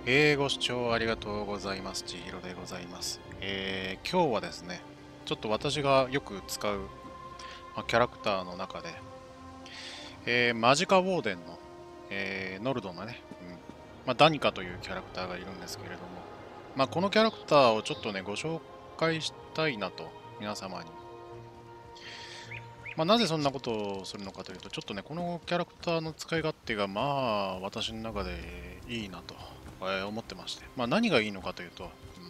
ご視聴ありがとうございます。千尋でございます。今日はですね、ちょっと私がよく使う、キャラクターの中で、マジカウォーデンの、ノルドのね、ダニカというキャラクターがいるんですけれども、このキャラクターをちょっとね、ご紹介したいなと、皆様に。なぜそんなことをするのかというと、ちょっとね、このキャラクターの使い勝手が、私の中でいいなと、思ってまして。何がいいのかというと、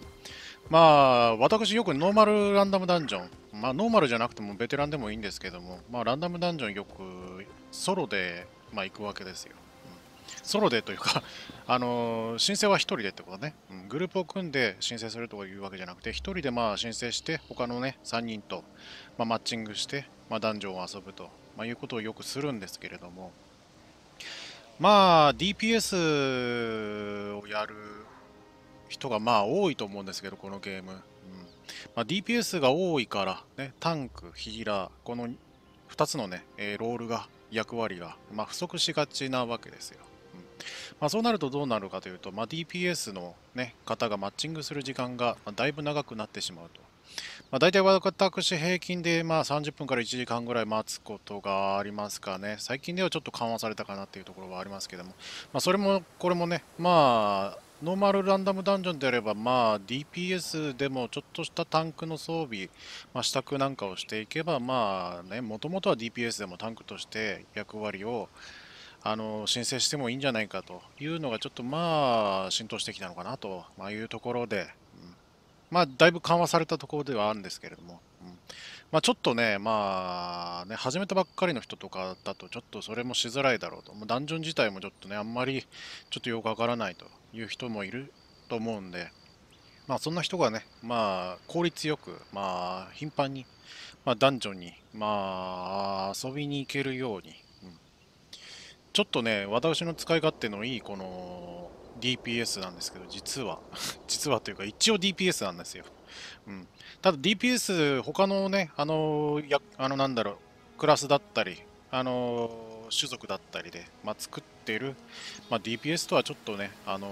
私よくノーマルランダムダンジョン、ノーマルじゃなくてもベテランでもいいんですけども、ランダムダンジョンよくソロで、行くわけですよ。ソロでというか申請は一人でってことね。グループを組んで申請するというわけじゃなくて、一人で申請して、他のね、3人と、マッチングして、ダンジョンを遊ぶと、いうことをよくするんですけれども、DPS をやる人が多いと思うんですけど、このゲーム。DPS が多いから、ね、タンク、ヒーラー、この2つのね、ロールが、役割が、不足しがちなわけですよ。そうなるとどうなるかというと、DPS の、ね、方がマッチングする時間が、だいぶ長くなってしまうと。大体私平均で30分から1時間ぐらい待つことがありますかね。最近ではちょっと緩和されたかなっていうところはありますけども、それもこれもね、ノーマルランダムダンジョンであれば、DPS でもちょっとしたタンクの装備、支度なんかをしていけば、もともとは DPS でもタンクとして役割を申請してもいいんじゃないかというのがちょっと浸透してきたのかなというところで、だいぶ緩和されたところではあるんですけれども、ちょっとね、始めたばっかりの人とかだと、ちょっとそれもしづらいだろうと。ダンジョン自体もちょっとね、あんまりちょっとよくわからないという人もいると思うんで、そんな人がね、効率よく、頻繁に、ダンジョンに、遊びに行けるように、ちょっとね、私の使い勝手のいいこの DPS なんですけど、実は実はというか一応 DPS なんですよ。ただ DPS、他のね、なんだろう、クラスだったり、種族だったりで、作ってる、DPS とはちょっとね、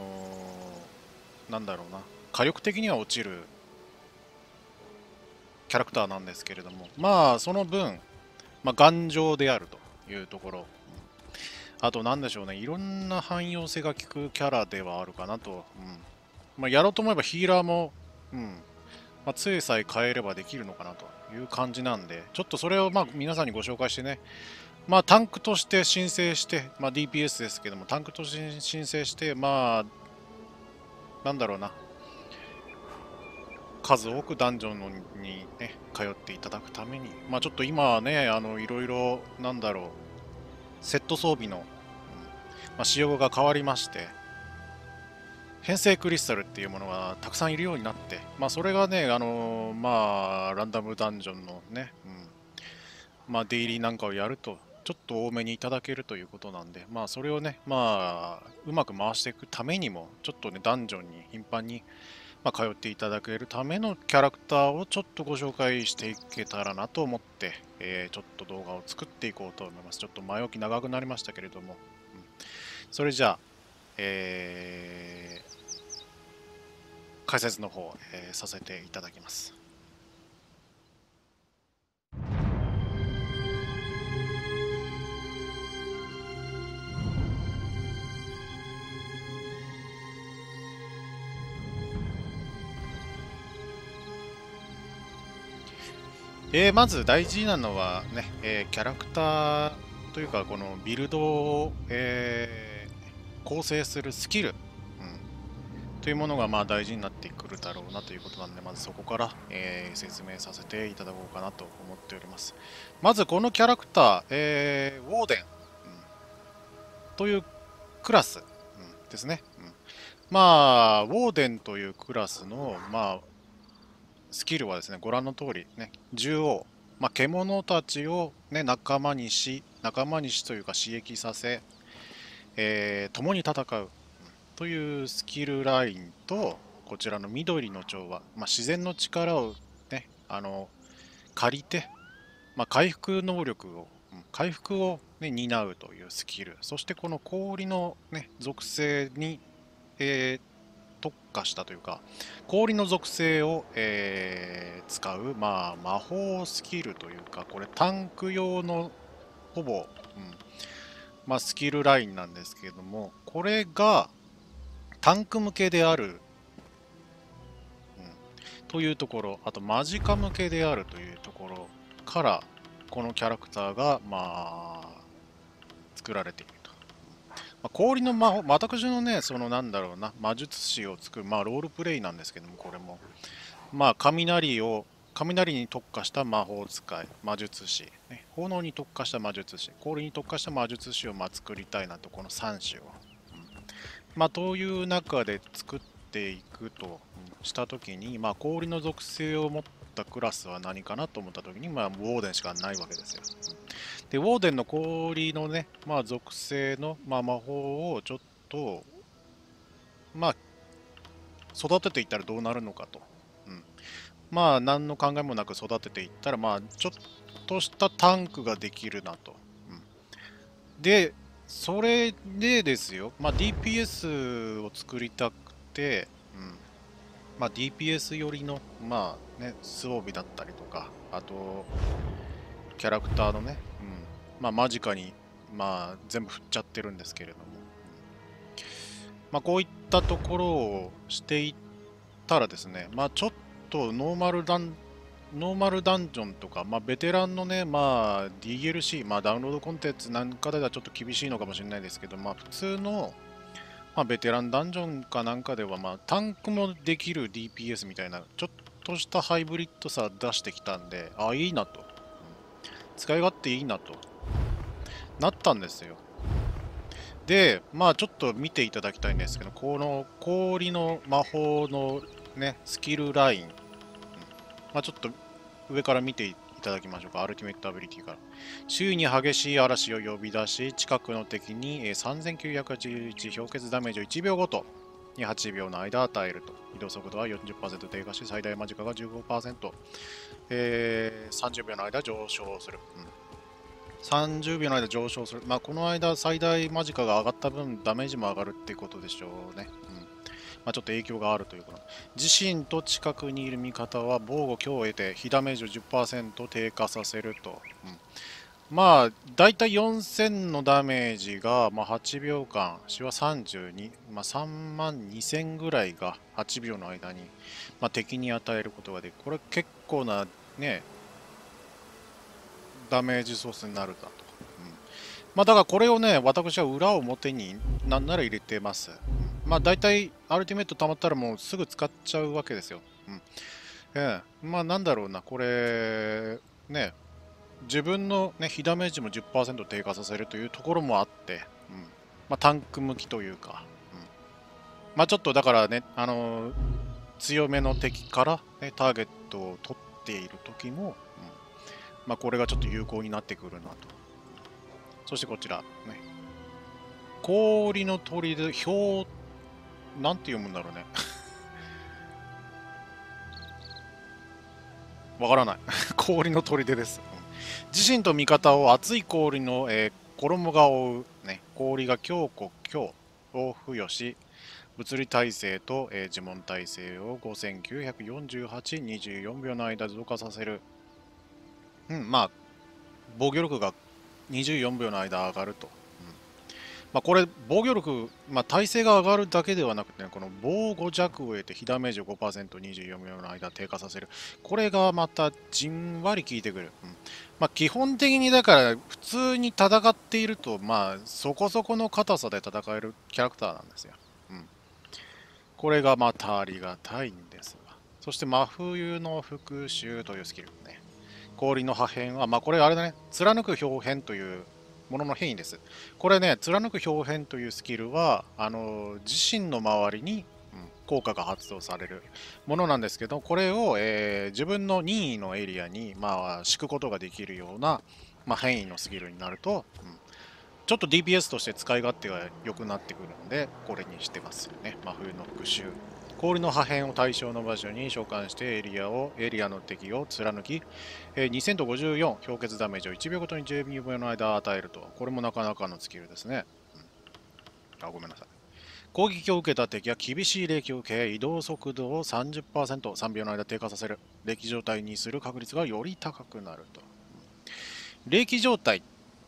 なんだろうな、火力的には落ちるキャラクターなんですけれども、その分、頑丈であるというところ、あと、なんでしょうね、いろんな汎用性が効くキャラではあるかなと。やろうと思えばヒーラーも、杖さえ変えればできるのかなという感じなんで、ちょっとそれを皆さんにご紹介してね、タンクとして申請して、DPS ですけども、タンクとして申請して、なんだろうな、数多くダンジョンにね、通っていただくために、ちょっと今はね、いろいろ、なんだろう、セット装備の、仕様が変わりまして、変成クリスタルっていうものがたくさんいるようになって、それがね、ランダムダンジョンのね、デイリーなんかをやると、ちょっと多めにいただけるということなんで、それをね、うまく回していくためにも、ちょっとね、ダンジョンに頻繁に、通っていただけるためのキャラクターをちょっとご紹介していけたらなと思って、ちょっと動画を作っていこうと思います。ちょっと前置き長くなりましたけれども、それじゃあ、解説の方、させていただきます。まず大事なのはね、キャラクターというか、このビルドを、構成するスキル、というものが大事になってくるだろうなということなんで、まずそこから、説明させていただこうかなと思っております。まずこのキャラクター、ウォーデン、というクラス、ですね。ウォーデンというクラスの、スキルはですね、ご覧の通り、ね、獣王、獣たちを、ね、仲間にしというか刺激させ、共に戦うというスキルラインと、こちらの緑の調和、自然の力を、ね、借りて、回復能力を、回復を、ね、担うというスキル、そしてこの氷の、ね、属性に、 特化したというか、氷の属性を、使う、まあ、魔法スキルというか、これタンク用のほぼ、まあ、スキルラインなんですけれども、これがタンク向けである、というところ、あとマジカ向けであるというところから、このキャラクターが、まあ、作られていると。まあ、氷の魔法、私のね、そのなんだろうな、魔術師を作る、まあ、ロールプレイなんですけども、これも。まあ、雷に特化した魔法使い、魔術師、ね、炎に特化した魔術師、氷に特化した魔術師をまあ作りたいなと、この3種を。まあ、という中で作っていくとしたときに、まあ、氷の属性を持ったクラスは何かなと思ったときに、まあ、ウォーデンしかないわけですよ。で、ウォーデンの氷のね、まあ、属性の、まあ、魔法をちょっと、まあ、育てていったらどうなるのかと。まあ、何の考えもなく育てていったら、まあ、ちょっとしたタンクができるなと。で、それでですよ、まあ、DPS を作りたくて、まあ、DPS 寄りの、まあね、装備だったりとか、あと、キャラクターのね、まあ、間近に、まあ、全部振っちゃってるんですけれども、まあ、こういったところをしていったらですね、まあ、ちょっとノーマルダンジョンとか、まあ、ベテランのね、まあ、DLC、まあ、ダウンロードコンテンツなんかではちょっと厳しいのかもしれないですけど、まあ、普通の、まあ、ベテランダンジョンかなんかでは、まあ、タンクもできる DPS みたいな、ちょっとしたハイブリッドさ出してきたんで、あ、いいなと。使い勝手いいなと。なったんですよ。で、まあ、ちょっと見ていただきたいんですけど、この氷の魔法のね、スキルライン、まあ、ちょっと上から見ていただきましょうか。アルティメットアビリティから。周囲に激しい嵐を呼び出し、近くの敵に3981氷結ダメージを1秒ごとに8秒の間与えると。移動速度は 40% 低下し、最大間近が 15%、30秒の間上昇する。30秒の間上昇する。まあ、この間最大間近が上がった分、ダメージも上がるっていうことでしょうね。まあ、ちょっと影響があるということ。自身と近くにいる味方は防護強を得て、被ダメージを 10% 低下させると。まあ、だいたい4000のダメージが、まあ、8秒間、死は32、まあ、3万2000ぐらいが8秒の間に、まあ、敵に与えることができる。これ結構なね、ダメージソースになるだと。まあ、だからこれをね、私は裏表になんなら入れてます。まあ、大体アルティメット溜まったらもうすぐ使っちゃうわけですよ。まあ、なんだろうな、これ、ね、自分の、ね、被ダメージも 10% 低下させるというところもあって、まあ、タンク向きというか、まあ、ちょっとだからね、強めの敵から、ね、ターゲットを取っている時も、まあ、これがちょっと有効になってくるなと。そしてこちら、ね、氷の鳥で、なんて読むんだろうね。わからない。氷の砦です。自身と味方を熱い氷の、衣が覆う、ね、氷が強固強を付与し、物理耐性と、呪文耐性を5948、24秒の間増加させる。まあ、防御力が24秒の間上がると。まあ、これ、防御力、まあ、耐性が上がるだけではなくて、ね、この防護弱を得て、被ダメージを 5%、24秒の間低下させる。これがまたじんわり効いてくる。まあ、基本的にだから、普通に戦っていると、まあ、そこそこの硬さで戦えるキャラクターなんですよ。これがまたありがたいんですが。そして、真冬の復讐というスキルね。氷の破片は、まあ、これあれだね、貫く表変というものの変異です。これね、貫く表変というスキルは、自身の周りに、効果が発動されるものなんですけど、これを、自分の任意のエリアに、まあ、敷くことができるような、まあ、変異のスキルになると、ちょっと DPS として使い勝手が良くなってくるので、これにしてますよね。真冬の復讐。氷の破片を対象の場所に召喚してエリアの敵を貫き、2000と54氷結ダメージを1秒ごとに12秒の間与えると。これもなかなかのスキルですね。あ、ごめんなさい。 攻撃を受けた敵は厳しい冷気を受け、移動速度を 30%、3秒の間低下させる。冷気状態にする確率がより高くなると。冷気状態。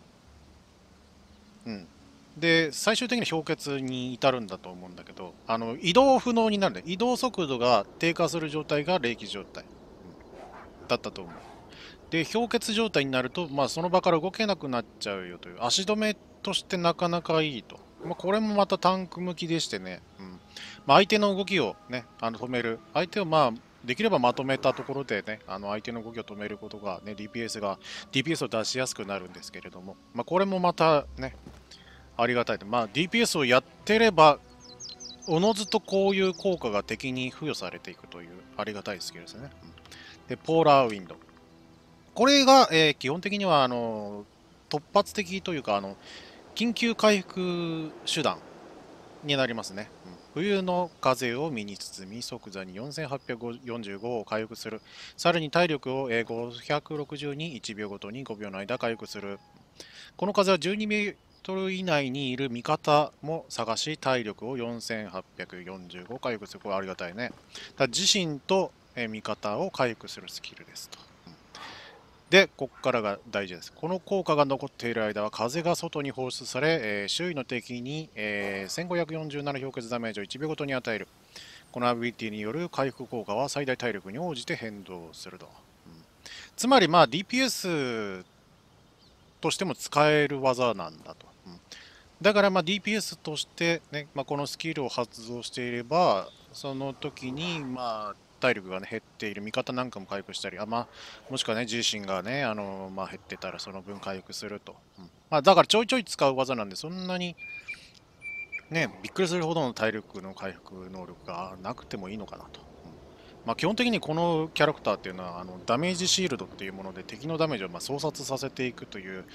うん。で、最終的に氷結に至るんだと思うんだけど、移動不能になるんだ。移動速度が低下する状態が冷気状態、だったと思う。で、氷結状態になると、まあ、その場から動けなくなっちゃうよという、足止めとしてなかなかいいと。まあ、これもまたタンク向きでしてね、まあ、相手の動きをね、止める。相手をまあ、できればまとめたところでね、相手の動きを止めることがね、DPS を出しやすくなるんですけれども、まあ、これもまたね、ありがたい。まあ、DPS をやってれば、おのずとこういう効果が敵に付与されていくというありがたいスキルですね。で、ポーラーウィンド。これが、基本的には突発的というか緊急回復手段になりますね。冬の風を身に包み、即座に4845を回復する。さらに体力を560に1秒ごとに5秒の間回復する。この風は12メートル以内にいる味方も探し、体力を4845回復する。これありがたいね。自身と味方を回復するスキルですと。で、ここからが大事です。この効果が残っている間は風が外に放出され、周囲の敵に、1547氷結ダメージを1秒ごとに与える。このアビリティによる回復効果は最大体力に応じて変動すると。つまり、まあ、DPS としても使える技なんだと。だから、まあ、DPS として、ね、まあ、このスキルを発動していれば、その時に、まあ、体力が、ね、減っている味方なんかも回復したり、まあ、もしくはね、自身がね、まあ、減ってたらその分回復すると。まあ、だからちょいちょい使う技なんで、そんなに、ね、びっくりするほどの体力の回復能力がなくてもいいのかなと。まあ、基本的にこのキャラクターっていうのはダメージシールドっていうもので敵のダメージをまあ創殺させていくという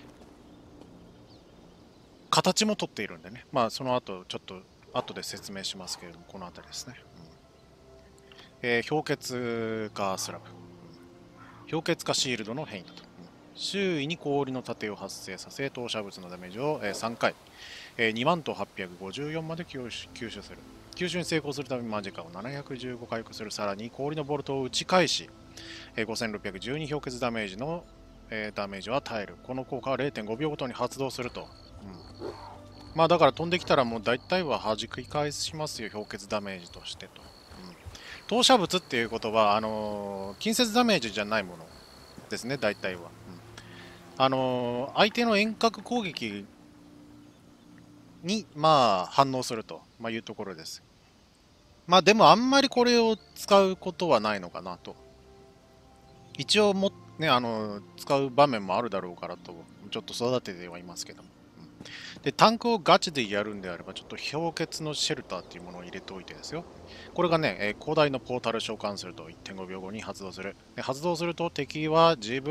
形も取っているんでね、まあ、その後ちょっと後で説明しますけれども、この辺りですね。氷結化スラブ、氷結化シールドの変異だと。周囲に氷の盾を発生させ、投射物のダメージを3回、2万と854まで吸収する。吸収に成功するためにマジカを715回復する。さらに氷のボルトを打ち返し、5612氷結ダメージの、ダメージを与える。この効果は 0.5 秒ごとに発動すると。まあだから飛んできたらもう大体は弾き返しますよ、氷結ダメージとしてと。投射物っていうことは、近接ダメージじゃないものですね、大体は。相手の遠隔攻撃に、まあ、反応すると、まあ、いうところです。まあでもあんまりこれを使うことはないのかなと。一応も、ね、使う場面もあるだろうからと、ちょっと育ててはいますけども。で、タンクをガチでやるんであれば、ちょっと氷結のシェルターっていうものを入れておいてですよ。これがね、広大のポータル召喚すると 1.5 秒後に発動する。で発動すると敵は自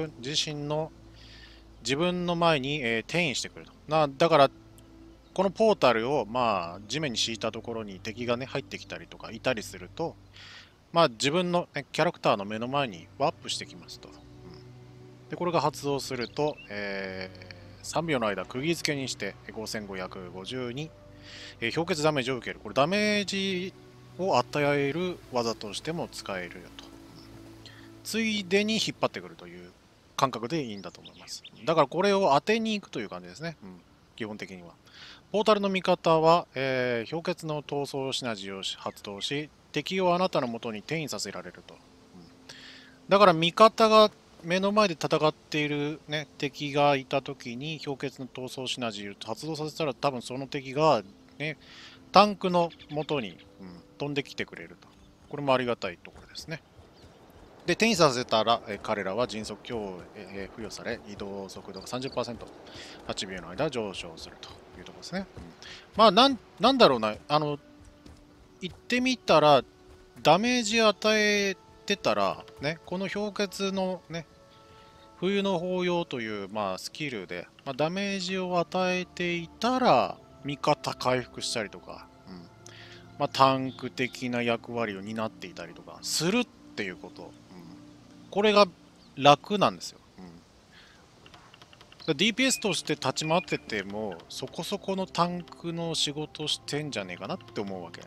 分の前に、転移してくると。だから、このポータルを、まあ、地面に敷いたところに敵がね、入ってきたりとかいたりすると、まあ、自分の、ね、キャラクターの目の前にワープしてきますと。で、これが発動すると、3秒の間、釘付けにして5552、氷結ダメージを受ける。これダメージを与える技としても使えるよと。ついでに引っ張ってくるという感覚でいいんだと思います。だからこれを当てに行くという感じですね。基本的には。ポータルの味方は、氷結の闘争シナジーを発動し、敵をあなたの元に転移させられると。だから味方が目の前で戦っている、ね、敵がいたときに氷結の闘争シナジーを発動させたら多分その敵が、ね、タンクの元に、飛んできてくれると。これもありがたいところですね。で、転移させたら、彼らは迅速強を、付与され、移動速度が 30%、8秒の間上昇するというところですね。まあなんだろうな、言ってみたら、ダメージ与えてたら、ね、この氷結のね、冬の抱擁という、まあ、スキルで、まあ、ダメージを与えていたら、味方回復したりとか、まあ、タンク的な役割を担っていたりとかするっていうこと、これが楽なんですよ。 DPS として立ち回っててもそこそこのタンクの仕事してんじゃねえかなって思うわけ、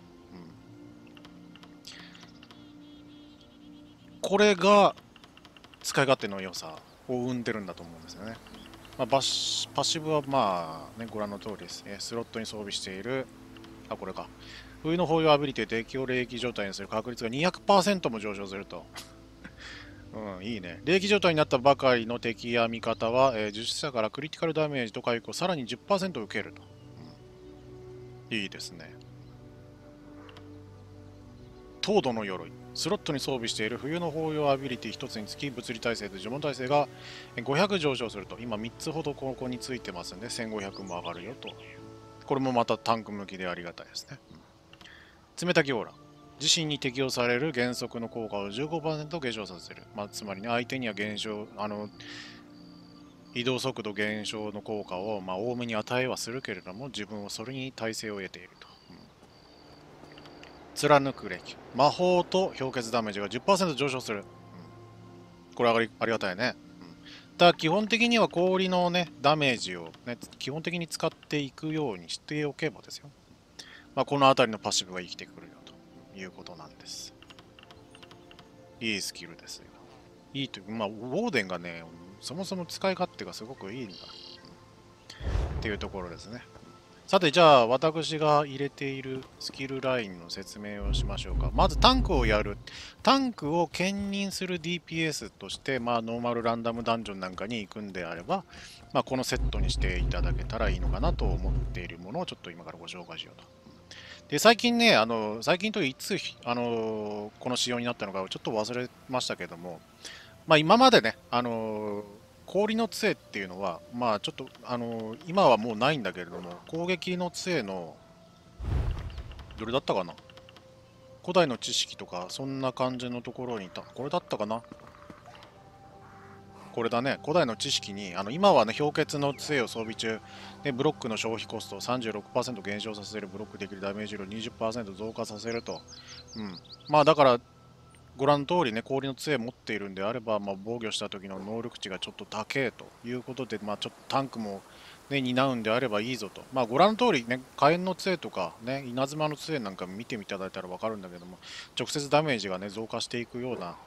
これが使い勝手の良さを生んでるんだと思うんですよね。パッシブはまあね、ご覧の通りです。スロットに装備している、これか。冬の包容アビリティで敵を霊気状態にする確率が200%も上昇すると。いいね。霊気状態になったばかりの敵や味方は、術者からクリティカルダメージと回復をさらに 10% 受けると。いいですね。糖度の鎧。スロットに装備している冬の包容アビリティ1つにつき物理耐性と呪文耐性が500上昇すると。今3つほどここについてますんで1500も上がるよと。これもまたタンク向きでありがたいですね。冷たきオーラ。自身に適用される減速の効果を 15% 減少させる。つまりね、相手には減少、移動速度減少の効果を、多めに与えはするけれども、自分はそれに耐性を得ていると。貫く歴。魔法と氷結ダメージが 10% 上昇する。これありがたいね。だ基本的には氷のね、ダメージを、ね、基本的に使っていくようにしておけばですよ。この辺りのパッシブが生きてくるよということなんです。いいスキルですよ。いいという、ウォーデンがね、そもそも使い勝手がすごくいいんだ。っていうところですね。さて、じゃあ、私が入れているスキルラインの説明をしましょうか。まず、タンクをやる。タンクを兼任する DPS として、ノーマルランダムダンジョンなんかに行くんであれば、このセットにしていただけたらいいのかなと思っているものをちょっと今からご紹介しようと。で、最近ね、最近といつ、この仕様になったのかちょっと忘れましたけども、今までね、氷の杖っていうのは、ちょっと、今はもうないんだけれども、攻撃の杖の、どれだったかな、古代の知識とか、そんな感じのところにいた。これだったかな、これだね。古代の知識に、今はね、氷結の杖を装備中、で、ブロックの消費コストを 36% 減少させる、ブロックできるダメージ量を 20% 増加させると。だから、ご覧の通りね、氷の杖持っているんであれば、防御した時の能力値がちょっと高えということで、ちょっとタンクも、ね、担うんであればいいぞと。ご覧の通りね、火炎の杖とか、ね、稲妻の杖なんか見ていただいたら分かるんだけども、直接ダメージがね、増加していくような、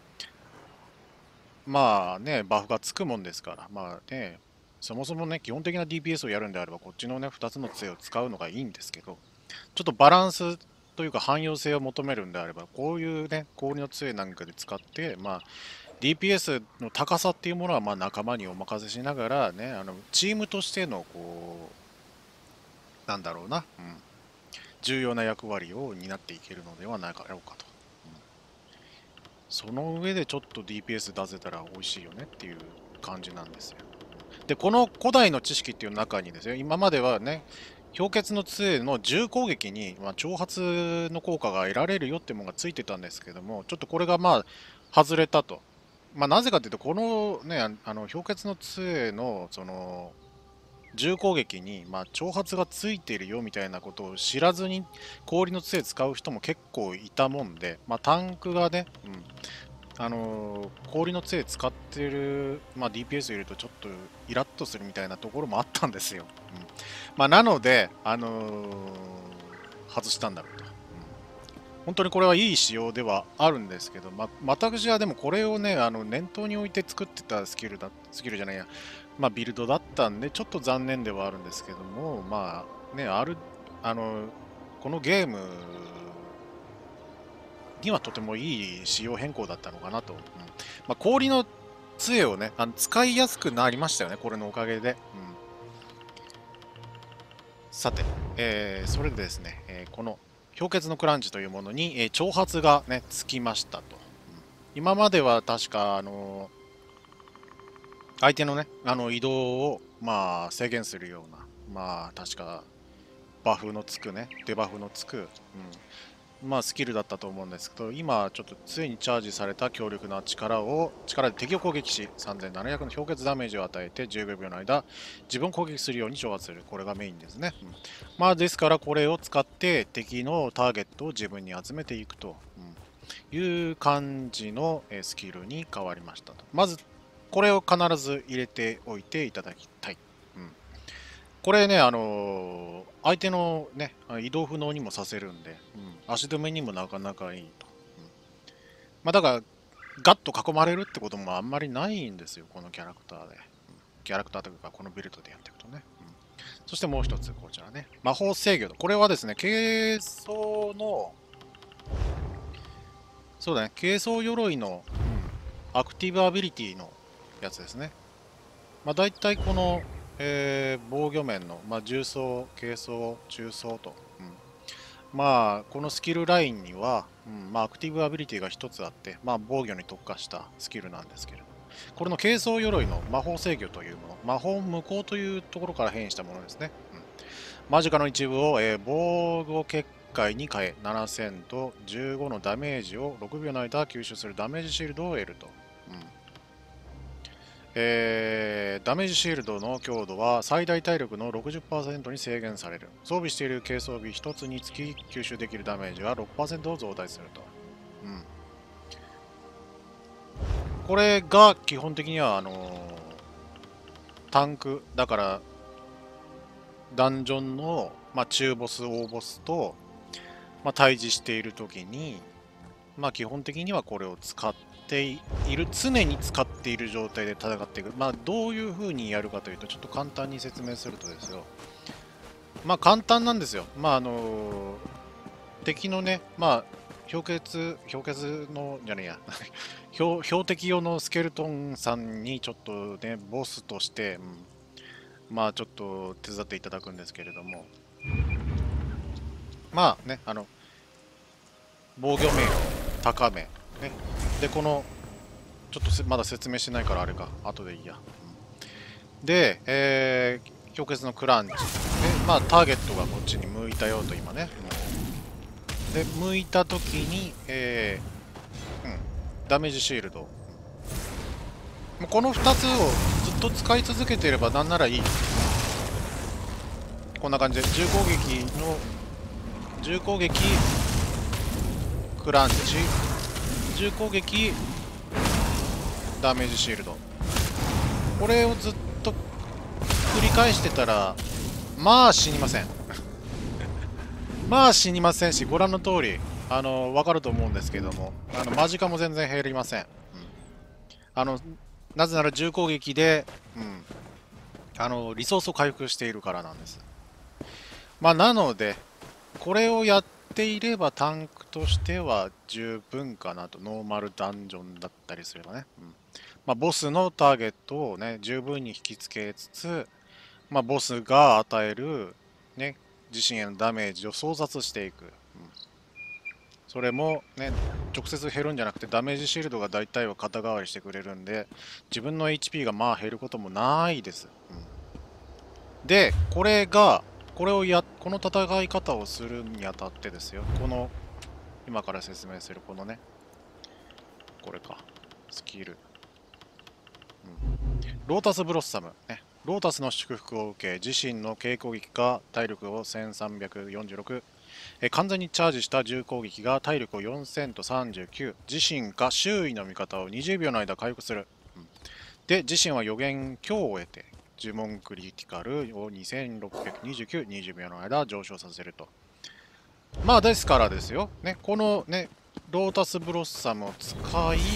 バフがつくもんですから、そもそもね、基本的な DPS をやるんであれば、こっちのね、2つの杖を使うのがいいんですけど、ちょっとバランスというか汎用性を求めるんであれば、こういうね、氷の杖なんかで使って、DPS の高さっていうものは仲間にお任せしながら、ね、チームとしての、なんだろうな、重要な役割を担っていけるのではないかろうかと。その上でちょっと DPS 出せたら美味しいよねっていう感じなんですよ。で、この古代の知識っていう中にですよ、今まではね、氷結の杖の重攻撃に、挑発の効果が得られるよってものがついてたんですけども、ちょっとこれが外れたと。なぜかというと、このね、氷結の杖の、重攻撃に、挑発がついているよみたいなことを知らずに氷の杖使う人も結構いたもんで、タンクがね、氷の杖使ってる、DPS いるとちょっとイラッとするみたいなところもあったんですよ。なので、外したんだろうと。本当にこれはいい仕様ではあるんですけど、私はでもこれをね、念頭に置いて作ってたスキルじゃないや、ビルドだったんで、ちょっと残念ではあるんですけども、このゲームにはとてもいい仕様変更だったのかなと。氷の杖をね、使いやすくなりましたよね、これのおかげで。さて、それでですね、この氷結のクランチというものに、挑発がね、つきましたと。今までは確か、相手のね、移動を、制限するような、確か、バフのつくね、デバフのつく、スキルだったと思うんですけど、今、ちょっとついにチャージされた強力な力で敵を攻撃し、3700の氷結ダメージを与えて、15秒の間、自分を攻撃するように挑発する。これがメインですね。ですから、これを使って、敵のターゲットを自分に集めていくという感じのスキルに変わりましたと。まず、 これを必ず入れておいていただきたい。うん、これね、相手のね、移動不能にもさせるんで、足止めにもなかなかいいと。まあ、だから、ガッと囲まれるってこともあんまりないんですよ、このキャラクターで。キャラクターというか、このビルドでやっていくとね。そしてもう一つ、こちらね。魔法制御。これはですね、軽装の、そうだね、軽装鎧の、アクティブアビリティのやつですね。まあ、大体この、防御面の、まあ、重装、軽装、中装と、まあこのスキルラインには、まあ、アクティブアビリティが一つあって、まあ、防御に特化したスキルなんですけれど、これの軽装鎧の魔法制御というもの、魔法無効というところから変異したものですね。マジカの一部を、防御結界に変え、7000と15のダメージを6秒の間吸収するダメージシールドを得ると。ダメージシールドの強度は最大体力の 60% に制限される。装備している軽装備1つにつき吸収できるダメージが 6% を増大すると。これが基本的には、タンク、だからダンジョンの、まあ、中ボス、大ボスと、まあ、対峙しているときに、まあ、基本的にはこれを使っている、常に使っている状態で戦っていく。まあ、どういう風にやるかというと、ちょっと簡単に説明するとですよ。まあ、簡単なんですよ。まあ、敵のね、まあ、氷結の、じゃねえや、標的用のスケルトンさんにちょっとね、ボスとして、まあ、ちょっと手伝っていただくんですけれども、まあね、防御面を高め、ね、で、この、ちょっとまだ説明してないからあれか、後でいいや。で、氷結のクランチ。で、まあ、ターゲットがこっちに向いたよと今ね。で、向いたときに、ダメージシールド。この2つをずっと使い続けていればなんならいい。こんな感じで、重攻撃、クランチ、重攻撃、ダメージシールド。これをずっと繰り返してたら、まあ死にません。まあ死にませんし、ご覧の通り、わかると思うんですけども、マジカも全然減りません。なぜなら重攻撃で、リソースを回復しているからなんです。まあ、なので、これをやっていればタンクとしては十分かなと、ノーマルダンジョンだったりすればね。まあ、ボスのターゲットをね、十分に引きつけつつ、まあ、ボスが与える、ね、自身へのダメージを創殺していく。それもね、直接減るんじゃなくてダメージシールドが大体は肩代わりしてくれるんで、自分の HP がまあ減ることもないです。で、この戦い方をするにあたってですよ、今から説明するこのね、これか、スキル。ロータスブロッサム、ね。ロータスの祝福を受け、自身の軽攻撃が体力を1346、完全にチャージした重攻撃が体力を4000と39、自身か周囲の味方を20秒の間回復する。で、自身は予言強を得て、呪文クリティカルを2629、20秒の間上昇させると。まあ、ですからですよ。ね、このね、ロータスブロッサムを使い、ね、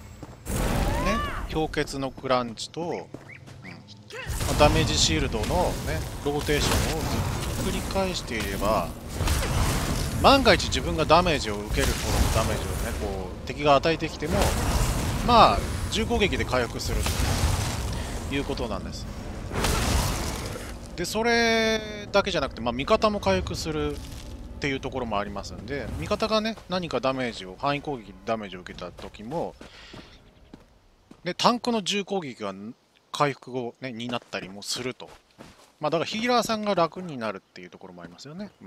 氷結のクランチと、ダメージシールドのね、ローテーションをずっと繰り返していれば、万が一自分がダメージを受けるほどのダメージをね、こう、敵が与えてきても、まあ、重攻撃で回復するということなんです。で、それだけじゃなくて、まあ、味方も回復するっていうところもありますんで、味方がね、何かダメージを、範囲攻撃でダメージを受けた時も、で、タンクの重攻撃が回復を、ね、になったりもすると。まあ、だからヒーラーさんが楽になるっていうところもありますよね。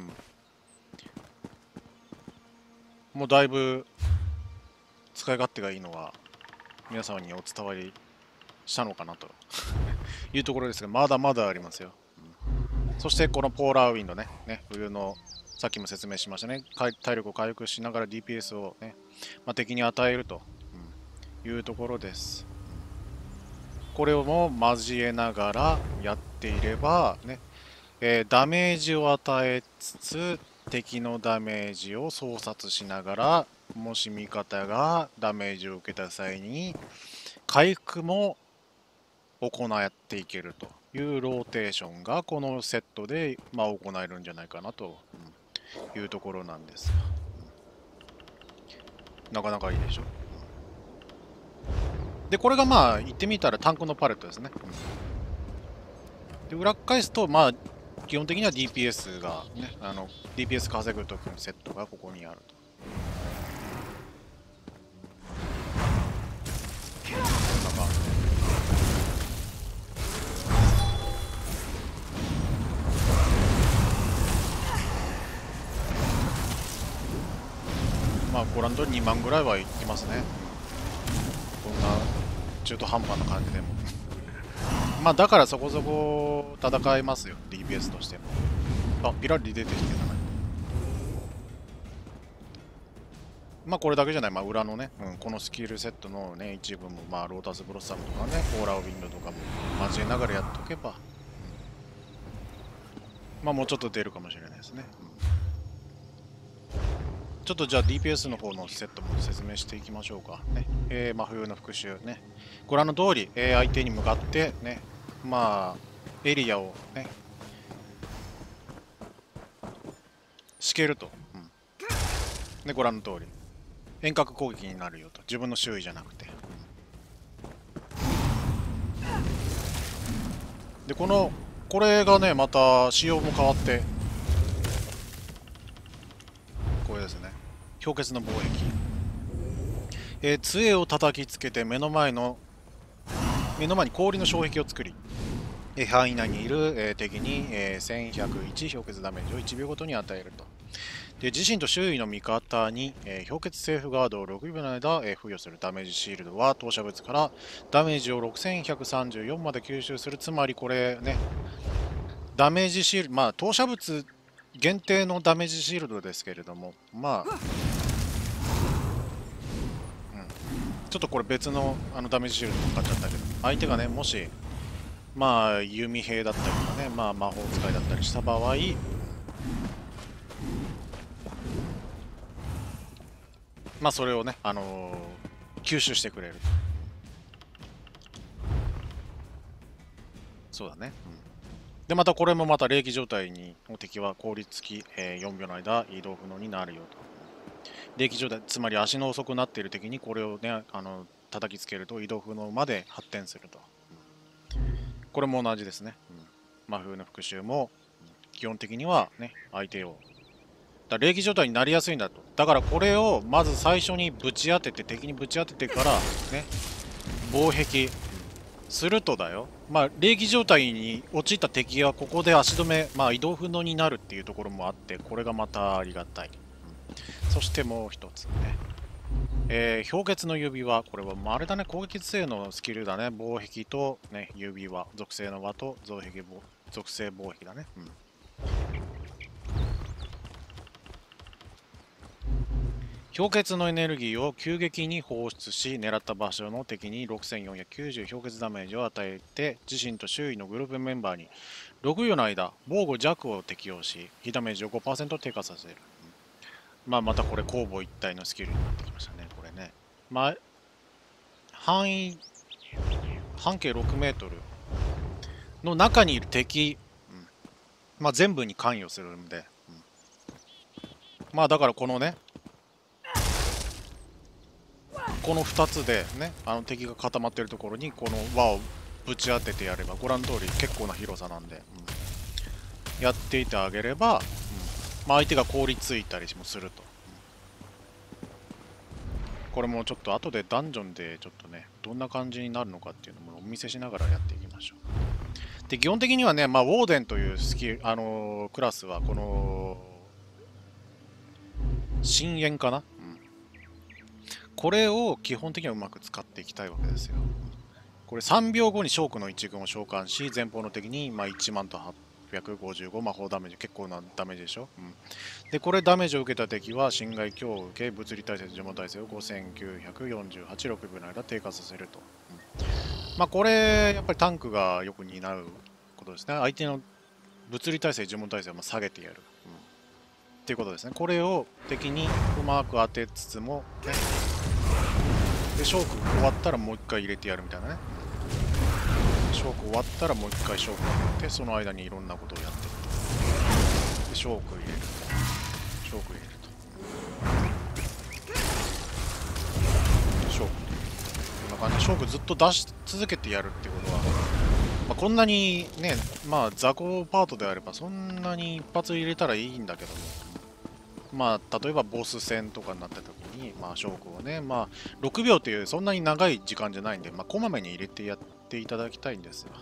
もうだいぶ使い勝手がいいのは皆様にお伝わりしたのかなというところですが、まだまだありますよ。そしてこのポーラーウィンドね、冬のさっきも説明しましたね、体力を回復しながら DPS をね、まあ、敵に与えるというところです。 これをも交えながらやっていればね、ダメージを与えつつ敵のダメージを操作しながら、もし味方がダメージを受けた際に回復も行っていけるというローテーションがこのセットで、行えるんじゃないかなというところなんです。なかなかいいでしょ。で、これが言ってみたらタンクのパレットですね。で、裏返すと、基本的には DPS がね、DPS 稼ぐ時のセットがここにあると。なんかご覧の通り2万ぐらいはいきますね。こんな中途半端な感じでも。だからそこそこ戦えますよ、DPS としても。あ、ピラリ出てきてたね。これだけじゃない、裏のね、このスキルセットのね、一部も、ロータスブロッサムとかね、オーラウィンドとかも交えながらやっとけば、もうちょっと出るかもしれないですね。ちょっとじゃあ DPS の方のセットも説明していきましょうか。ね、真冬の復讐ね。ご覧の通り、相手に向かってね、エリアをね、敷けると。で、ご覧の通り、遠隔攻撃になるよと。自分の周囲じゃなくて。で、これがね、また仕様も変わって、これですね。氷結の防壁。杖を叩きつけて目の前に氷の障壁を作り、範囲内にいる、敵に、1101氷結ダメージを1秒ごとに与えると。で、自身と周囲の味方に、氷結セーフガードを6秒の間、付与するダメージシールドは投射物からダメージを6134まで吸収する。つまりこれね、ダメージシールド、投射物限定のダメージシールドですけれども、ちょっとこれ別のダメージシールド使っちゃったけど、相手がね、もし、弓兵だったりとかね、魔法使いだったりした場合、それをね、吸収してくれる。そうだね。で、またこれもまた冷気状態にの敵は凍りつき、4秒の間移動不能になるよと。冷気状態、つまり足の遅くなっている敵にこれをね、叩きつけると移動不能まで発展すると。これも同じですね。真冬の復讐も基本的にはね、相手を冷気状態になりやすいんだと。だからこれをまず最初にぶち当てて、敵にぶち当ててからね、防壁するとだよ。冷気状態に陥った敵はここで足止め、移動不能になるっていうところもあって、これがまたありがたい。そしてもう一つね。氷結の指輪、これはあれだね、攻撃性のスキルだね。防壁とね、指輪、属性の輪と属性防壁だね。氷結のエネルギーを急激に放出し、狙った場所の敵に6490氷結ダメージを与えて、自身と周囲のグループメンバーに6秒の間、防護弱を適用し、非ダメージを 5% 低下させる。またこれ、攻防一体のスキルになってきましたね、これね。半径6メートルの中にいる敵、全部に関与するんで、だからこのね、この2つでね、敵が固まっているところにこの輪をぶち当ててやれば、ご覧の通り結構な広さなんで、やっていてあげれば、相手が凍りついたりもすると。これもちょっと後でダンジョンでちょっとね、どんな感じになるのかっていうのもお見せしながらやっていきましょう。で、基本的にはね、ウォーデンというスキル、クラスはこの深淵かな、これを基本的にはうまく使っていきたいわけですよ。これ3秒後にショークの一軍を召喚し、前方の敵に1万と855魔法ダメージ、結構なダメージでしょ。で、これダメージを受けた敵は侵害強を受け、物理耐性と呪文耐性を5948、6秒の間低下させると。 まあこれやっぱりタンクがよく担うことですね。相手の物理耐性、呪文耐性を下げてやる、っていうことですね。これを敵にうまく当てつつも、ね、でショーク終わったらもう一回入れてやるみたいなね。ショーク終わったらもう一回ショーク入れて、その間にいろんなことをやっていくと。でショーク入れると、ショーク入れると、ショーク入れる。こんな感じでショークずっと出し続けてやるっていうことは、こんなにね、雑魚パートであればそんなに一発入れたらいいんだけども、例えばボス戦とかになった時に、ショークをね、6秒というそんなに長い時間じゃないんで、こまめに入れてやっていただきたいんです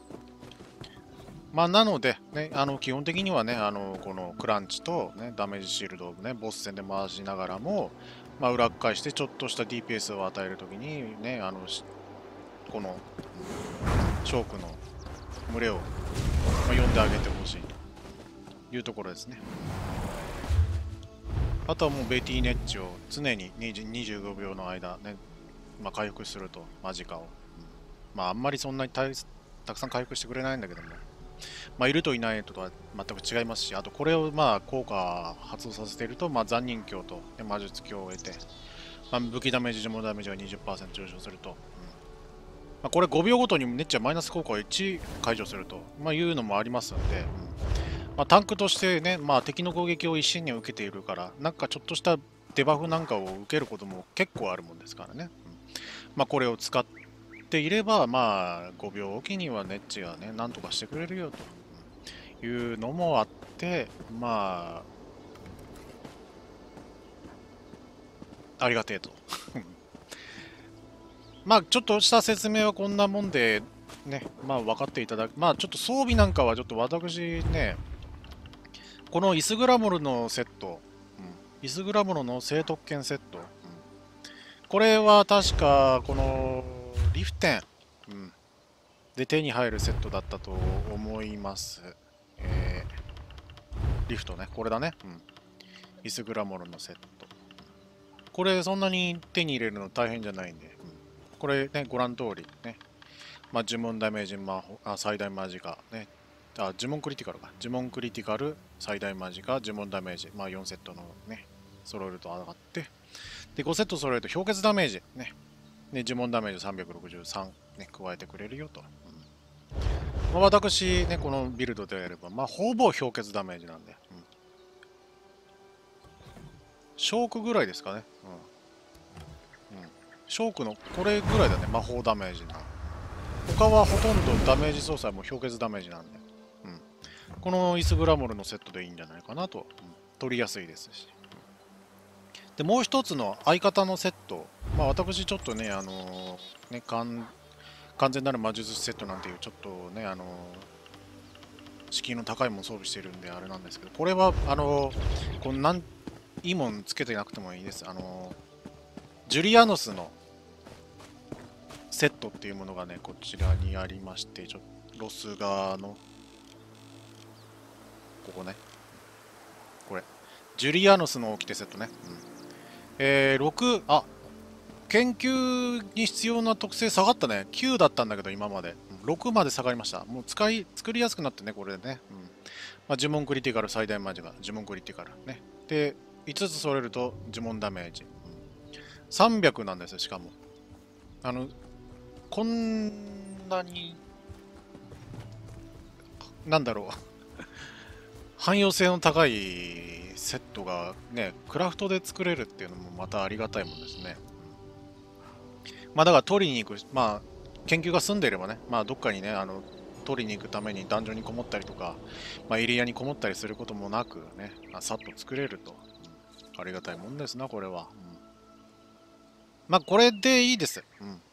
が。なので、ね、基本的にはね、このクランチと、ね、ダメージシールドをね、ボス戦で回しながらも、裏返してちょっとした DPS を与えるときに、ね、このショークの群れを、呼んであげてほしいというところですね。あとはもうベティネッチを常に25秒の間、ね、回復すると、マジカを。あんまりそんなにたくさん回復してくれないんだけども、いるといないとは全く違いますし、あとこれを効果発動させていると、残忍鏡と、ね、魔術鏡を得て、武器ダメージ、呪文ダメージが 20% 上昇すると、これ5秒ごとにネッチはマイナス効果を1解除すると、いうのもありますので、タンクとしてね、敵の攻撃を一心に受けているから、なんかちょっとしたデバフなんかを受けることも結構あるもんですからね。これを使っていれば、5秒おきにはネッチがね、なんとかしてくれるよというのもあって、ありがてえと。ちょっとした説明はこんなもんで、ね、分かっていただく。ちょっと装備なんかはちょっと私ね、このイスグラモルのセット、イスグラモルの聖特権セット、これは確かこのリフテン、で手に入るセットだったと思います。リフトね、これだね、イスグラモルのセット。これそんなに手に入れるの大変じゃないんで、これね、ご覧通りね、呪文ダメージ、最大マジカ、ね、呪文クリティカルか。呪文クリティカル、最大マジカ、呪文ダメージ、4セットのね、揃えると上がって、で、5セット揃えると氷結ダメージ、ね、で呪文ダメージ363、ね、加えてくれるよと。私、ね、このビルドでやれば、ほぼ氷結ダメージなんで、ショークぐらいですかね。ショークのこれぐらいだね、魔法ダメージな。他はほとんどダメージ操作も氷結ダメージなんで、このイスグラモルのセットでいいんじゃないかなと、取りやすいですし。で、もう一つの相方のセット、私ちょっとね、完全なる魔術セットなんていう、ちょっとね、敷居の高いもの装備してるんであれなんですけど、これは、このいいもんつけてなくてもいいです。ジュリアノスのセットっていうものがね、こちらにありまして、ロス側の、ここね、これ、ジュリアノスの掟セットね。6、研究に必要な特性下がったね。9だったんだけど、今まで。6まで下がりました。もう作りやすくなってね、これでね。呪文クリティカル、最大マジが、呪文クリティカル。ね。で、5つ揃えると呪文ダメージ。300なんですよ、しかも。こんなに、なんだろう。汎用性の高いセットがね、クラフトで作れるっていうのもまたありがたいもんですね。だから取りに行く、研究が済んでいればね、どっかにね、取りに行くためにダンジョンにこもったりとか、エリアにこもったりすることもなくね、さっと作れると、ありがたいもんですな、これは。これでいいです。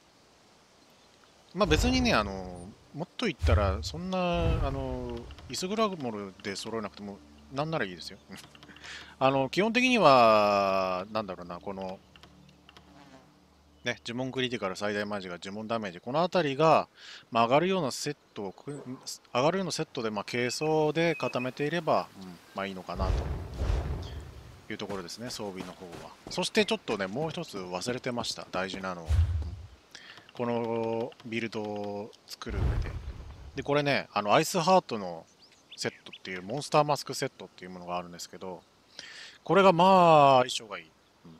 別にね、もっと言ったら、そんな、イスグラモルで揃えなくても、なんならいいですよ。基本的には、なんだろうな、この、ね、呪文クリティカル最大マジが呪文ダメージ、この辺りが、上がるようなセット上がるようなセットで、軽装で固めていれば、いいのかなというところですね、装備の方は。そしてちょっとね、もう一つ忘れてました、大事なのを。 このビルドを作る上で。で、これね、アイスハートのセットっていう、モンスターマスクセットっていうものがあるんですけど、これがまあ、相性がいい。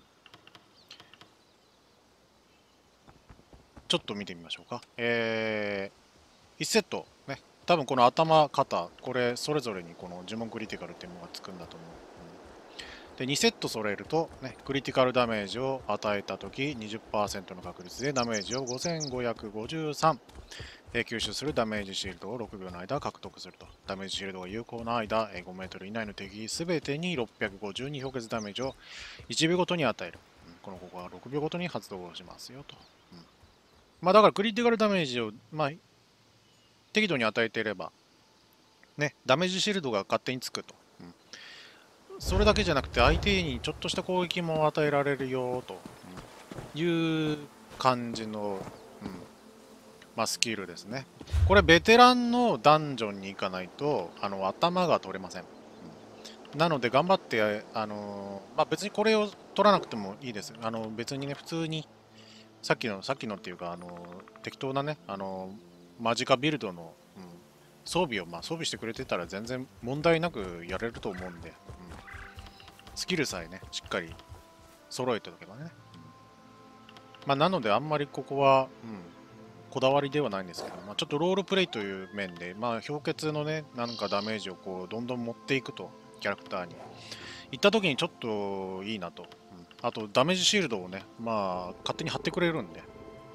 ちょっと見てみましょうか。1セット、ね、多分この頭、肩、これそれぞれにこの呪文クリティカルっていうものがつくんだと思う。で、2セット揃えると、ね、クリティカルダメージを与えたとき 20% の確率でダメージを5553、吸収するダメージシールドを6秒の間獲得すると。ダメージシールドが有効な間、5メートル以内の敵すべてに652氷結ダメージを1秒ごとに与える。ここは6秒ごとに発動しますよと。まあだからクリティカルダメージを、まあ、適度に与えていれば、ね、ダメージシールドが勝手につくと。それだけじゃなくて、相手にちょっとした攻撃も与えられるよという感じの、まあ、スキルですね。これ、ベテランのダンジョンに行かないと、頭が取れません。なので、頑張って、まあ、別にこれを取らなくてもいいです。別にね、普通に、さっきのっていうか、適当なね、マジカビルドの、装備を、まあ、装備してくれてたら全然問題なくやれると思うんで、スキルさえね、しっかり揃えておけばね。まあ、なので、あんまりここは、こだわりではないんですけど、まあ、ちょっとロールプレイという面で、まあ、氷結のね、なんかダメージをこうどんどん持っていくと、キャラクターに。行った時にちょっといいなと。あと、ダメージシールドをね、まあ、勝手に貼ってくれるんで。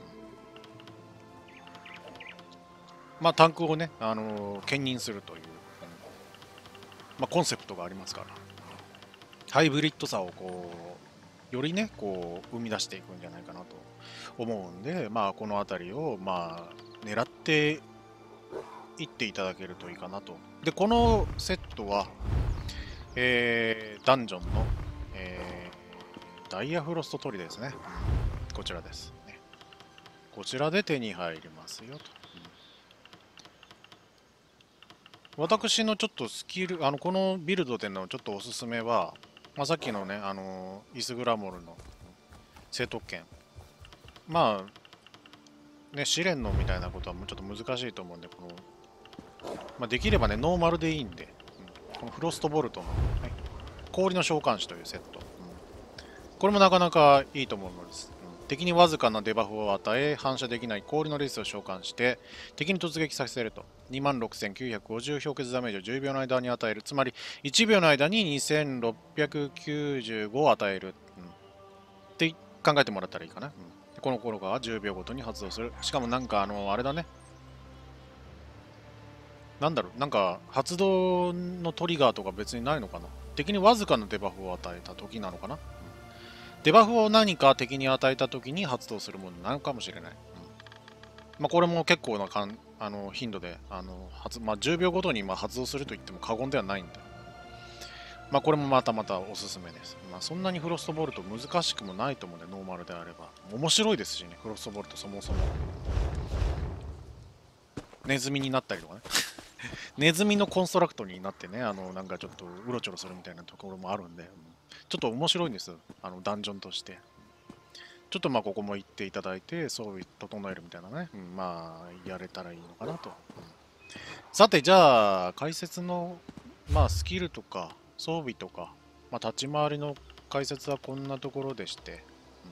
まあ、タンクをね、兼任するという、まあ、コンセプトがありますから。ハイブリッドさをこう、よりね、こう、生み出していくんじゃないかなと思うんで、まあ、この辺りを、まあ、狙っていっていただけるといいかなと。で、このセットは、ダンジョンの、ダイヤフロスト砦ですね。こちらです、ね。こちらで手に入りますよと。私のちょっとスキル、このビルドでのちょっとおすすめは、まあ、さっきのね、イスグラモルの聖特権。まあ、ね、試練のみたいなことはもうちょっと難しいと思うんで、まあ、できればね、ノーマルでいいんで、このフロストボルトの、ね、氷の召喚士というセット。これもなかなかいいと思うのです。敵にわずかなデバフを与え、反射できない氷のリスを召喚して、敵に突撃させると。26,950氷結ダメージを10秒の間に与える。つまり、1秒の間に2695を与える。って考えてもらったらいいかな。この頃が10秒ごとに発動する。しかもなんか、あれだね。なんだろう、なんか、発動のトリガーとか別にないのかな。敵にわずかなデバフを与えた時なのかな。デバフを何か敵に与えた時に発動するものなのかもしれない。まあ、これも結構な頻度で、まあ、10秒ごとに発動すると言っても過言ではないんで、まあ、これもまたおすすめです。まあ、そんなにフロストボルト難しくもないと思うんで、ノーマルであれば。面白いですしね、フロストボルトそもそも。ネズミになったりとかね。ネズミのコンストラクトになってね、なんかちょっとうろちょろするみたいなところもあるんで、ちょっと面白いんです、ダンジョンとして。ちょっとまあここも行っていただいて、装備整えるみたいなね、まあやれたらいいのかなと。さて、じゃあ、解説の、まあ、スキルとか装備とか、まあ、立ち回りの解説はこんなところでして、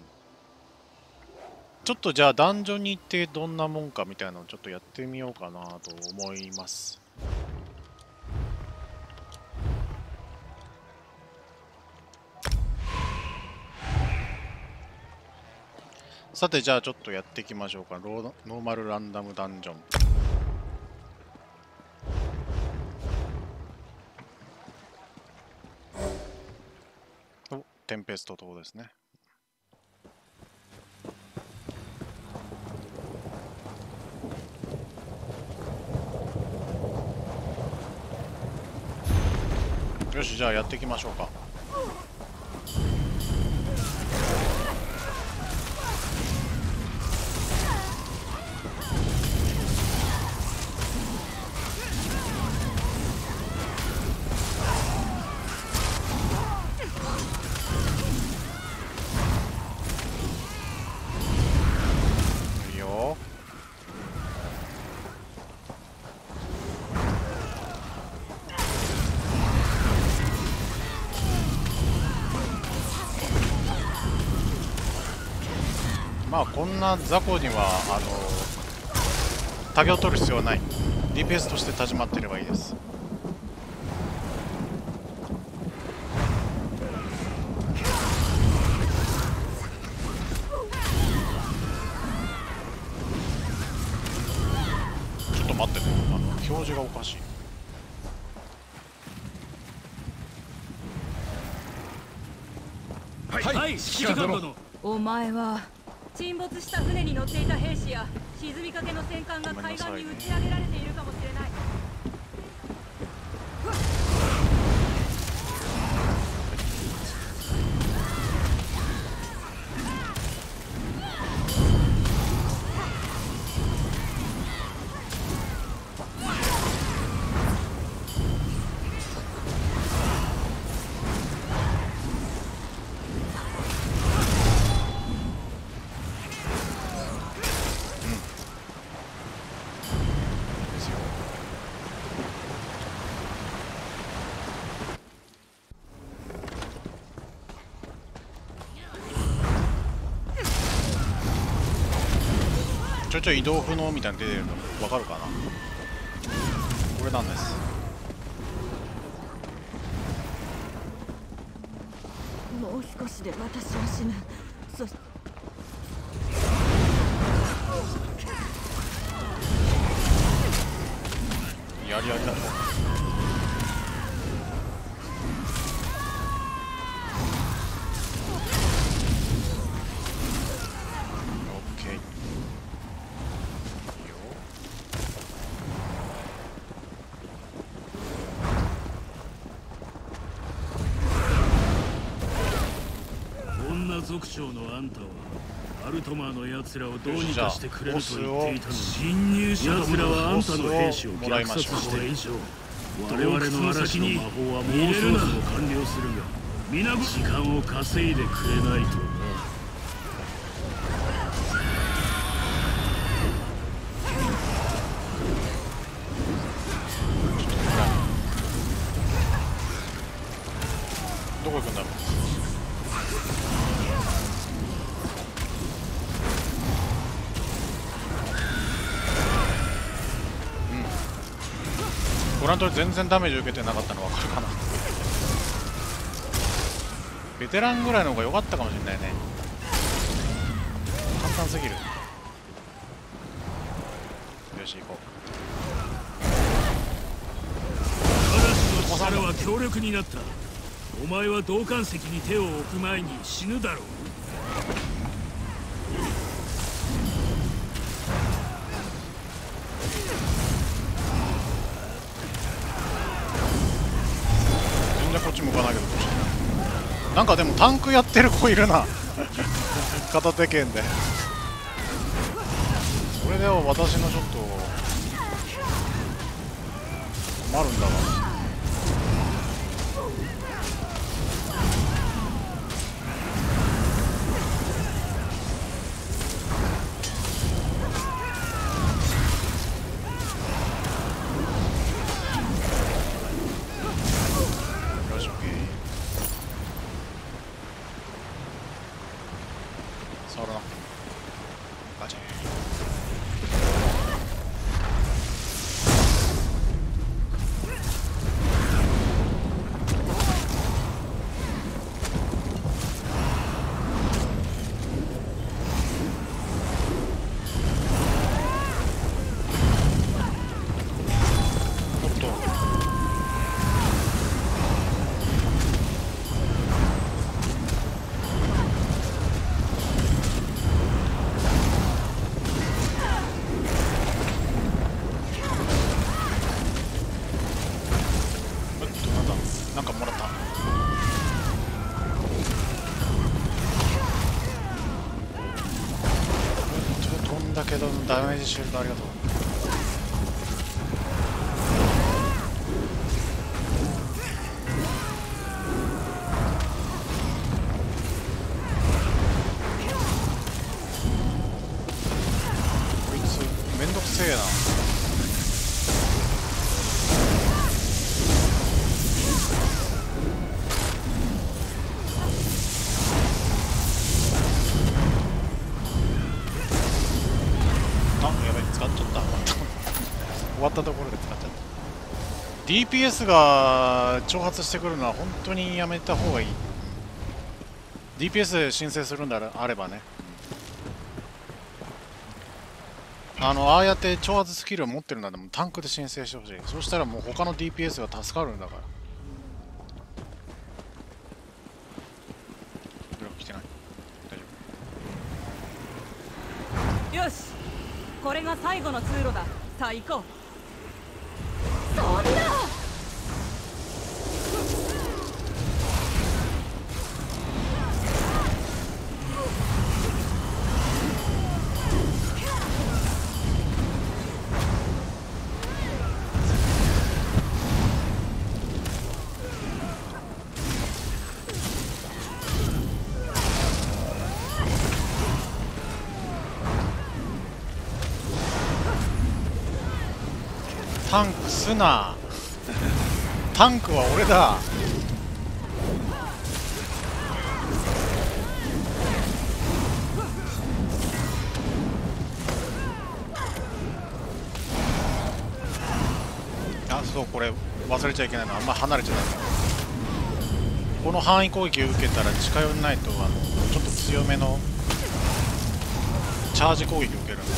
ちょっとじゃあダンジョンに行ってどんなもんかみたいなのをちょっとやってみようかなと思います。さて、じゃあちょっとやっていきましょうか。ノーマルランダムダンジョン。お、テンペスト島ですね。よし、じゃあやっていきましょうか。いいよ。 まあこんな雑魚にはタゲを取る必要はない。 DPS として始まってればいいです。ちょっと待ってね、表示がおかしい。 はい、指揮官殿。 お前は沈没した船に乗っていた兵士や沈みかけの戦艦が海岸に打ち上げられているかもしれない。 ちょいちょい移動不能みたいなの出てるの分かるかな。これなんです。 もう少しで私は死ぬ。そしてやりやりだ。 族長のあんたはアルトマーの奴らをどうにかしてくれると言っていたのに、侵入者奴らはあんたの兵士を虐殺して以上、我々の嵐の魔法はもうそろそろ完了するが、皆時間を稼いでくれないとな。 どこ行くんだろう。ご覧の通り全然ダメージ受けてなかったの分かるかな。ベテランぐらいの方が良かったかもしれないね。簡単すぎる。よし行こう。嵐の力は強力になった。お前は銅管石に手を置く前に死ぬだろう。 こっち向かないけど、なんかでもタンクやってる子いるな片手剣で。それでは私のちょっと困るんだわ。なんかもらった。飛んだけどダメージシールドありがとう。こいつめんどくせえな。 使っちゃった。終わったところで使っちゃった。DPS が挑発してくるのは本当にやめた方がいい。DPS 申請するんであればね、ああやって挑発スキルを持ってるならもうタンクで申請してほしい。そうしたらもう他の DPS が助かるんだから。ブロック来てない。大丈よし、これが最後の通路だ。さあ行こう。そんなタンクすな。タンクは俺だ。あ、そう、これ忘れちゃいけないの、あんま離れちゃダメだ。この範囲攻撃を受けたら近寄らないとちょっと強めのチャージ攻撃を受けるんで。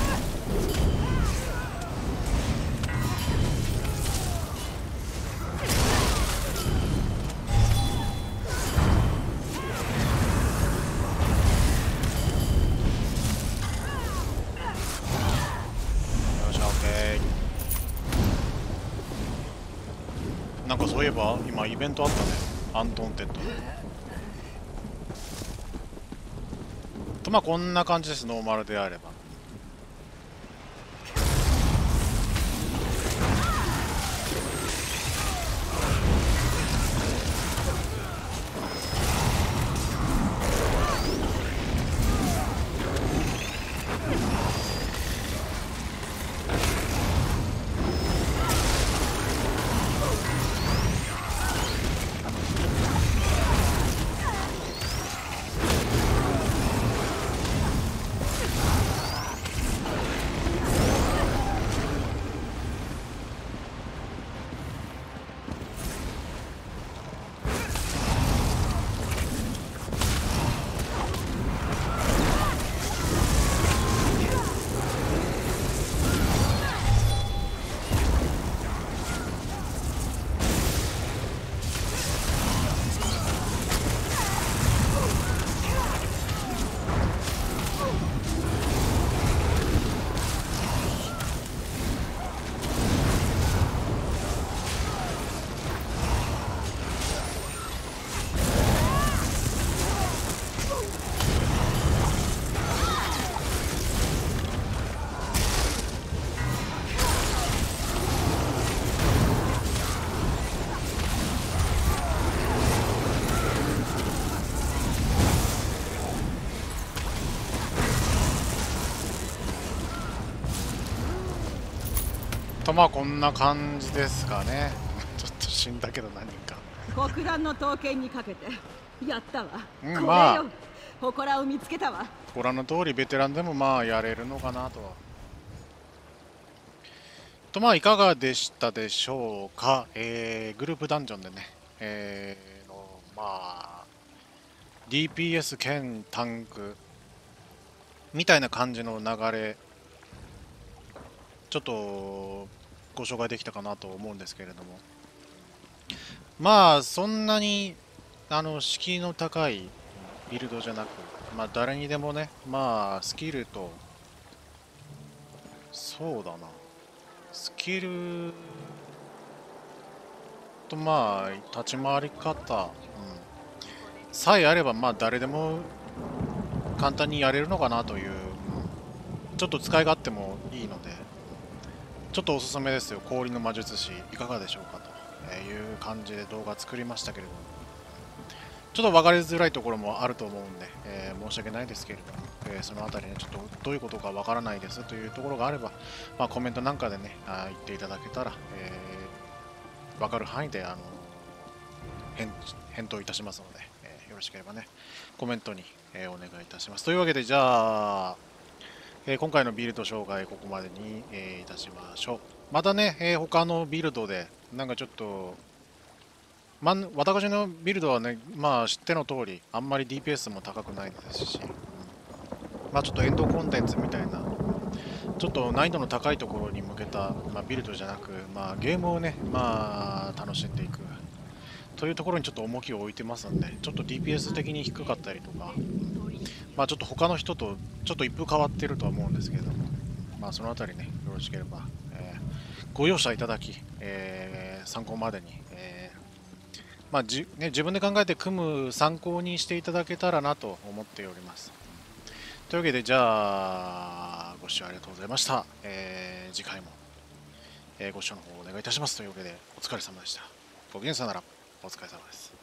なんかそういえば今イベントあったね、アントンテッドと。まあこんな感じです、ノーマルであれば。とまあこんな感じですかね。ちょっと死んだけど何人か。 国団の刀剣にかけてやったわ。 まあ祠を見つけたわ。 ご覧の通りベテランでもまあやれるのかなとは。とまあいかがでしたでしょうか。グループダンジョンでね、まあ DPS 兼タンクみたいな感じの流れ、ちょっとご紹介できたかなと思うんですけれども、まあそんなに敷居の高いビルドじゃなく、まあ誰にでもね、まあスキルと、そうだな、スキルとまあ立ち回り方、さえあればまあ誰でも簡単にやれるのかなという、ちょっと使い勝手もいいので、ちょっとおすすめですよ。氷の魔術師いかがでしょうかという感じで動画作りましたけれども、ちょっと分かりづらいところもあると思うんで、申し訳ないですけれども、そのあたりね、ちょっとどういうことか分からないですというところがあれば、まあ、コメントなんかでね、言っていただけたら、分かる範囲で返答いたしますので、よろしければね、コメントに、お願いいたします。というわけで、じゃあ、 今回のビルド紹介ここまでに、いたしましょう。またね、他のビルドでなんかちょっと、私のビルドはね、まあ知っての通りあんまり DPS も高くないですし、まあちょっとエンドコンテンツみたいなちょっと難易度の高いところに向けた、ビルドじゃなく、ゲームをね、楽しんでいくというところにちょっと重きを置いてますんで、ちょっと DPS 的に低かったりとか、ちょっと他の人とちょっと一風変わってるとは思うんですけれども、そのあたりね、よろしければ、ご容赦いただき、参考までに、自分で考えて組む参考にしていただけたらなと思っております。というわけで、じゃあ、ご視聴ありがとうございました。次回も、ご視聴の方お願いいたします。というわけで、お疲れ様でした。ごきげんさよなら。お疲れ様です。